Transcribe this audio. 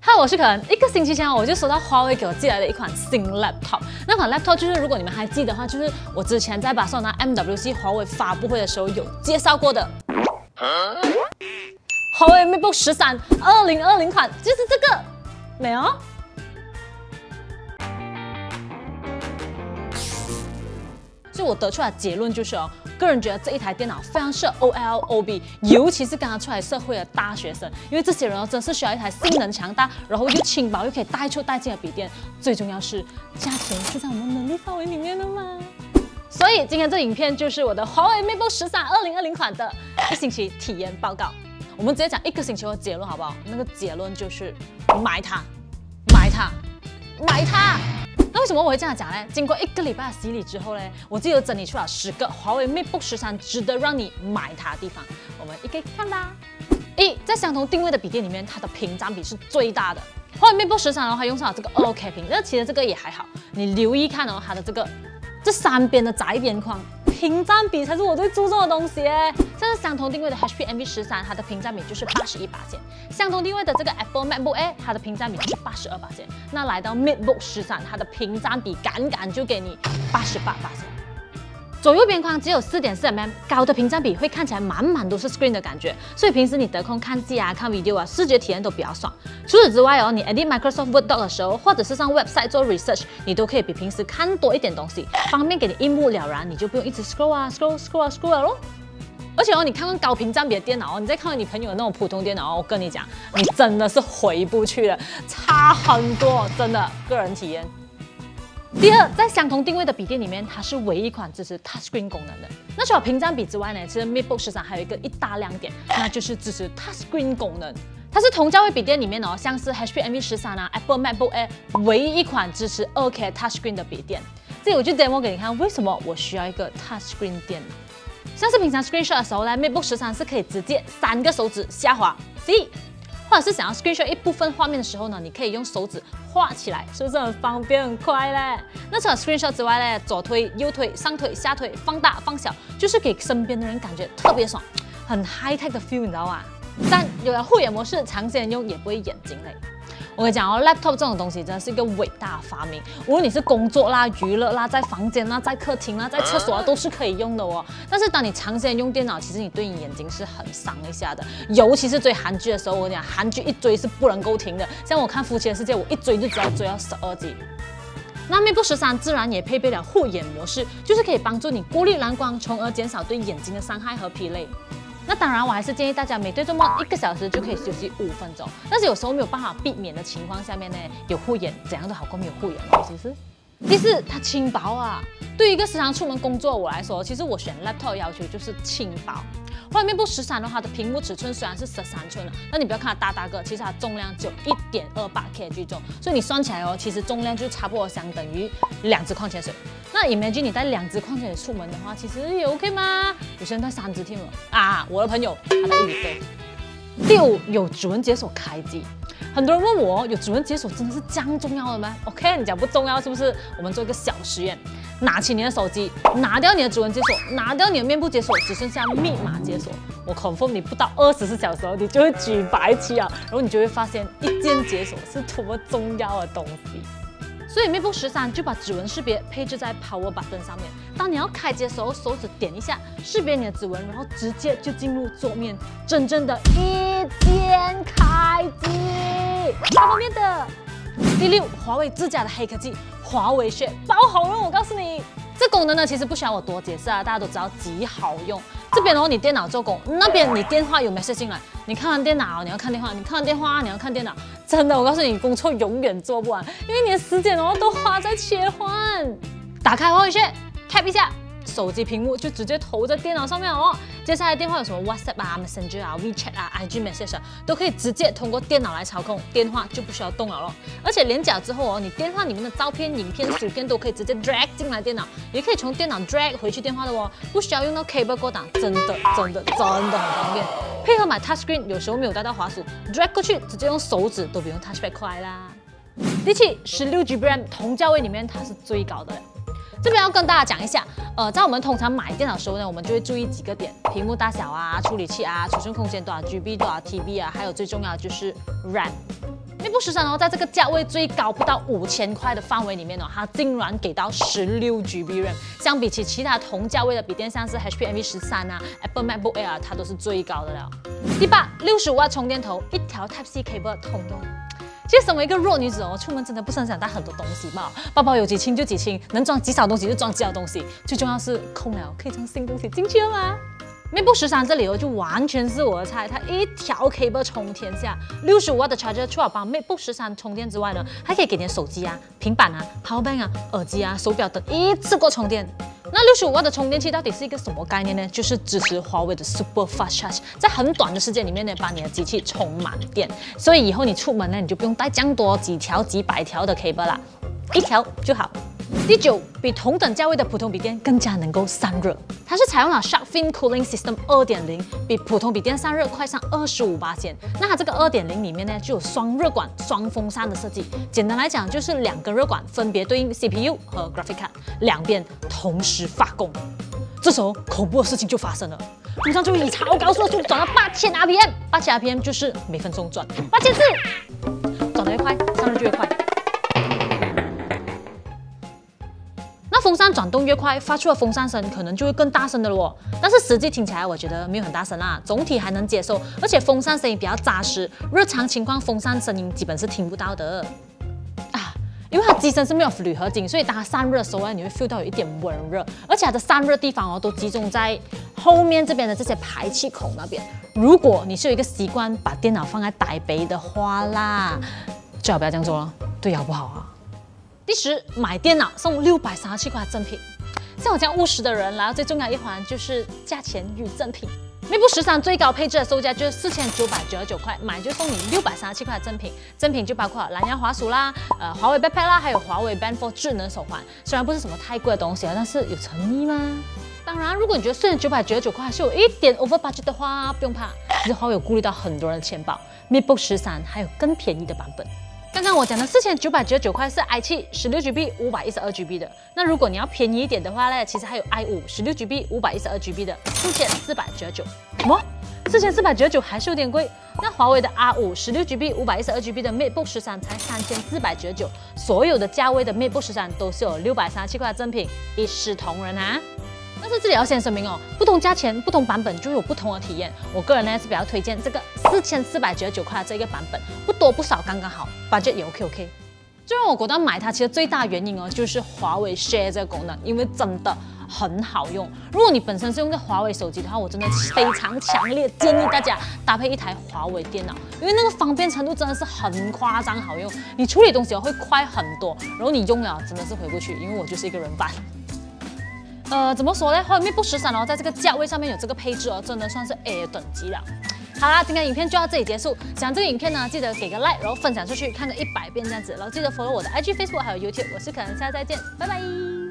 嗨，我是可恩。一个星期前我就收到华为给我寄来的一款新 laptop。那款 laptop 就是如果你们还记得的话，就是我之前在巴塞罗那 MWC 华为发布会的时候有介绍过的。华为 MateBook 13 2020款就是这个，没有？所以我得出来的结论就是个人觉得这一台电脑非常适合 OL、OB， 尤其是刚刚出来社会的大学生，因为这些人真是需要一台性能强大，然后又轻薄又可以带出带进的笔电。最重要是价钱是在我们能力范围里面的嘛。所以今天这影片就是我的华为 MateBook 13 2020款的一星期体验报告。我们直接讲一个星期的结论好不好？那个结论就是买它，买它，买它。那为什么我会这样讲呢？经过1个礼拜的洗礼之后呢，我自己有整理出了10个华为 MateBook 13值得让你买它的地方，我们一个一个看吧。1，在相同定位的笔电里面，它的屏占比是最大的。华为 MateBook 13的话，用上了这个2K 屏，那其实这个也还好。你留意看它的这3边的窄边框，屏占比才是我最注重的东西耶。像是相同定位的 HP Envy 13，它的屏占比就是81%；相同定位的这个 Apple MacBook Air， 它的屏占比就是82%。那来到 MateBook 13，它的屏占比杆就给你88%。左右边框只有 4.4mm， 高的屏占比会看起来满都是 screen 的感觉，所以平时你得空看戏啊、看 video 啊，视觉体验都比较爽。除此之外你 edit Microsoft Word Doc 的时候，或者是上 website 做 research， 你都可以比平时看多一点东西，方便给你一目了然，你就不用一直 scroll 了咯。而且你看看高屏占比的电脑你再看看你朋友的那种普通电脑我跟你讲，你真的是回不去了，差很多，真的，个人体验。第2，在相同定位的笔电里面，它是唯一一款支持 Touchscreen 功能的。那除了屏占比之外呢，其实 MateBook 13还有一大亮点，那就是支持 Touchscreen 功能。它是同价位笔电里面像是 HP Envy 13啊、Apple MacBook Air 唯一一款支持2K Touchscreen 的笔电。这里我就 demo 给你看，为什么我需要一个 Touchscreen 电脑。像是平常 Screenshot 的时候呢 ，MateBook 13是可以直接3个手指下滑 ，C。或者是想要 screenshot 一部分画面的时候呢，你可以用手指画起来，是不是很方便很快嘞？那除了 screenshot 之外呢，左推、右推、上推、下推、放大、放小，就是给身边的人感觉特别爽，很 high tech 的 feel， 你知道吗？3，有了护眼模式，长时间用也不会眼睛累。我跟你讲laptop 这种东西真的是一个伟大的发明。无论你是工作啦、娱乐啦、在房间啦、在客厅啦、在厕所都是可以用的但是当你长时间用电脑，其实你对你眼睛是很伤一下的。尤其是追韩剧的时候，我跟你讲，韩剧一追是不能够停的。像我看《夫妻的世界》，我一追就只要追到12集。那 MateBook 13自然也配备了护眼模式，就是可以帮助你过滤蓝光，从而减少对眼睛的伤害和疲累。那当然，我还是建议大家每对周末1个小时就可以休息5分钟。但是有时候没有办法避免的情况下面呢，有护眼怎样都好过没有护眼是不是？第4，它轻薄啊。对于一个时常出门工作的我来说，其实我选 laptop 的要求就是轻薄。华为 MateBook 13的话，它的屏幕尺寸虽然是13寸了，那你不要看它大个，其实它重量只有1.28 kg 重，所以你算起来其实重量就差不多相等于2支矿泉水。那 imagine 你带2支矿泉水出门的话，其实也 OK 吗？有些人带3支添了啊！我的朋友他带1支对。第5，有指纹解锁开机。很多人问我有指纹解锁真的是这样重要的吗 ？OK， 你讲不重要是不是？我们做一个小实验，拿起你的手机，拿掉你的指纹解锁，拿掉你的面部解锁，只剩下密码解锁。我 confirm 你不到24小时你就会举白旗啊，然后你就会发现一键解锁是多么重要的东西。所以 MateBook 13就把指纹识别配置在 Power Button 上面。当你要开机的时候，手指点一下，识别你的指纹，然后直接就进入桌面，真正的一键开机，超方便的。第6，华为自家的黑科技，华为血爆好用。我告诉你，这功能呢其实不需要我多解释啊，大家都知道极好用。这边你电脑做工，那边你电话有 message 进来，你看完电脑你要看电话，你看完电话你要看电脑，真的我告诉你，工作永远做不完，因为你的时间都花在切换。打开华为血 ，tap 一下。手机屏幕就直接投在电脑上面接下来电话有什么 WhatsApp 啊、Messenger 啊、WeChat 啊、IG Message 都可以直接通过电脑来操控，电话就不需要动了咯。而且连脚之后你电话里面的照片、影片、图片都可以直接 drag 进来电脑，也可以从电脑 drag 回去电话的不需要用到 cable 过档，真的很方便。配合买 Touchscreen， 有时候没有带到滑鼠 ，drag 过去直接用手指都比用 Touchpad 快啦。第7，16GB RAM 同价位里面它是最高的了。这边要跟大家讲一下，在我们通常买电脑的时候呢，我们就会注意几个点：屏幕大小啊、处理器啊、储存空间多少 GB、多少 TB 啊，还有最重要的就是 RAM。 MacBook 13哦，在这个价位最高不到5000块的范围里面哦，它竟然给到16GB RAM，相比起其他同价位的笔电，像是 HP Envy 13啊、Apple MacBook Air， 它都是最高的了。第8，65W充电头，一条 Type C cable 通用。其实身为一个弱女子哦，出门真的不是很想带很多东西吧，包包有几轻就几轻，能装几少东西就装几少东西，最重要是空了可以装新东西进去了吗？MacBook 13这里哦就完全是我的菜，它一条 cable 充天下，65W的 charger 除了帮 MacBook 13充电之外呢，还可以给你的手机啊、平板啊、Power Bank 啊、耳机啊、手表等一次过充电。那65W的充电器到底是一个什么概念呢？就是支持华为的 Super Fast Charge， 在很短的时间里面呢，把你的机器充满电。所以以后你出门呢，你就不用带这样多几条、几百条的 cable 啦，一条就好。第9，比同等价位的普通笔电更加能够散热，它是采用了 Shark Fin Cooling System 2.0， 比普通笔电散热快上25%。那它这个2.0里面呢，就有双热管、双风扇的设计。简单来讲，就是2根热管分别对应 CPU 和 Graphic Card， 两边同时发功。这时候恐怖的事情就发生了，风扇就以超高速的速度转到8000 RPM，8000 RPM 就是每分钟转8000次，转得越快，散热就越快。风扇转动越快，发出的风扇声可能就会更大声的咯。但是实际听起来，我觉得没有很大声啦，总体还能接受。而且风扇声音比较扎实，日常情况风扇声音基本是听不到的啊。因为它机身是没有铝合金，所以当它散热的时候呢，你会 feel 到有一点温热，而且它的散热地方哦都集中在后面这边的这些排气孔那边。如果你是有一个习惯把电脑放在台北的话啦，最好不要这样做了，对腰不好啊。第10，买电脑送637块赠品。像我这样务实的人，来到最重要一环就是价钱与赠品。MacBook 13最高配置的售价就是4999块，买就送你637块的赠品。赠品就包括蓝牙滑鼠啦、华为 Backpack 啦，还有华为 Band 4智能手环。虽然不是什么太贵的东西啊，但是有诚意吗？当然，如果你觉得4999块是有一点 over budget 的话，不用怕，其实华为有顾虑到很多人的钱包。MacBook 13还有更便宜的版本。刚刚我讲的4999块是 i7 16GB 512GB 的，那如果你要便宜一点的话呢，其实还有 i5 16GB 512GB 的4499。什么？4499还是有点贵。那华为的 R5 16GB 512GB 的 MacBook 13才3499，所有的价位的 MacBook 13都是有637块的赠品，一视同仁啊。但是这里要先声明哦，不同价钱、不同版本就有不同的体验。我个人呢是比较推荐这个4499块的这个版本，不多不少，刚刚好 ，budget 也 OK。最让我果断买它，其实最大原因哦，就是华为 Share 这个功能，因为真的很好用。如果你本身是用个华为手机的话，我真的非常强烈建议大家搭配一台华为电脑，因为那个方便程度真的是很夸张好用，你处理东西会快很多，然后你用了真的是回不去，因为我就是一个人版。怎么说呢？华为 MacBook 13哦，在这个价位上面有这个配置哦，真的算是 A 等级了。好啦，今天影片就到这里结束。喜欢这个影片呢，记得给个 like， 然后分享出去，看个100遍这样子。然后记得 follow 我的 IG、Facebook 还有 YouTube。我是可能，下次再见，拜拜。